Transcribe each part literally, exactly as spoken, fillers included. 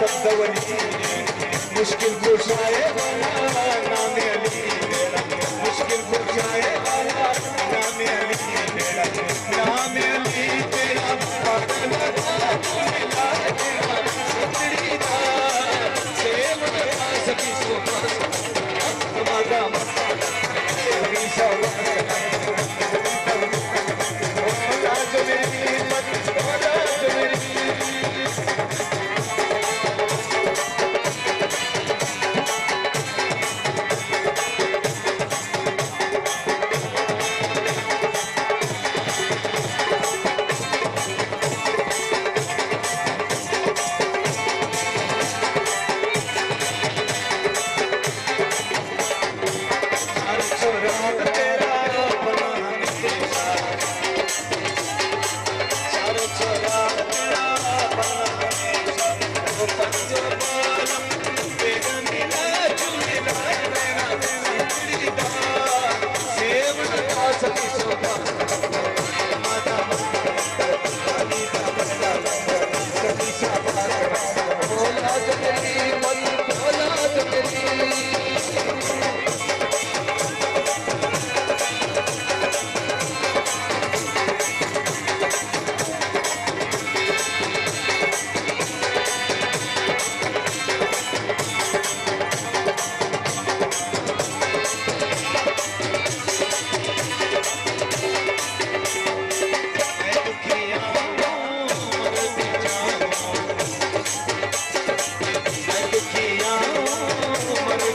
दवली मुश्किल कुशाए वाला नाम अली मेरा मुश्किल कुशाए वाला नाम अली मेरा नाम अली तेरा पागल लगा मिला तेरा सुंदरी दा सेव का सखी सोमा तुम्हारा सखी सोमा ओला जो मेरी मत ओला जो मेरी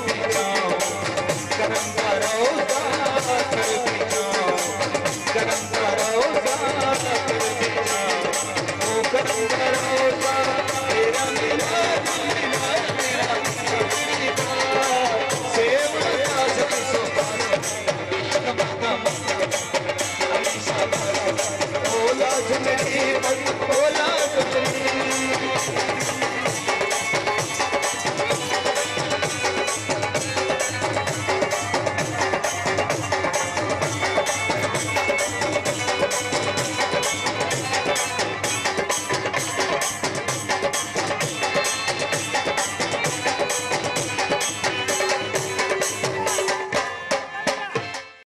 Gonna